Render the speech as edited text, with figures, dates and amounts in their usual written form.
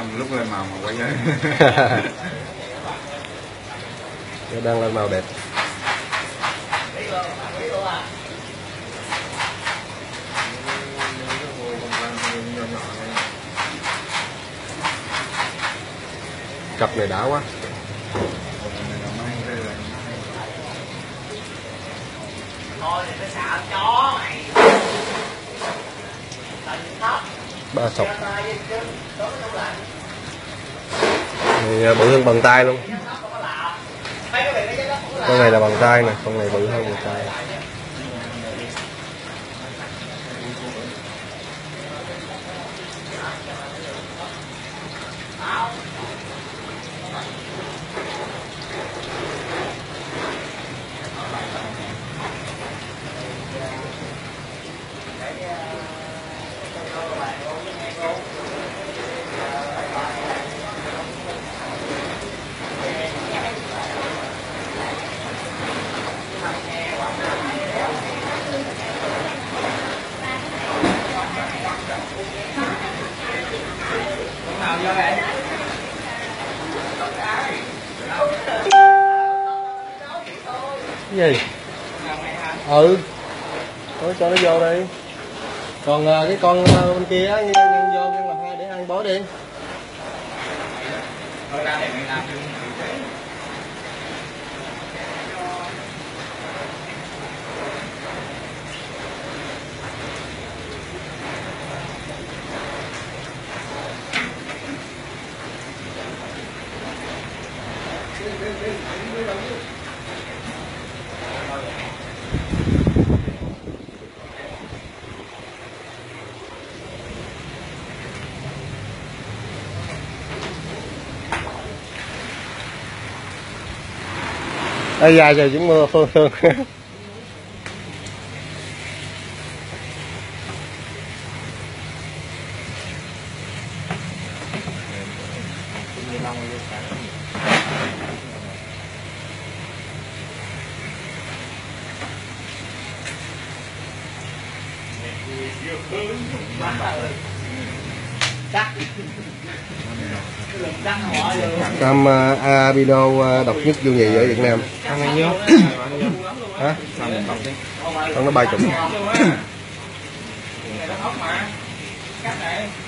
Canh lúc lên màu mà quay nhớ. Đang lên màu đẹp. Cặp này đã quá. Ba sọc này bự hơn bàn tay luôn. Con này là bàn tay nè, con này bự hơn bàn tay. Cái gì? Ừ. Thôi cho nó vô đi. Còn cái con bên kia á, nhân vô nhân làm hai để ăn bó đi. Ây da trời chúng mưa Phương. Cam albino độc nhất vô nhì ở Việt Nam. Ăn bao nhiêu? Hả? Con nó 30.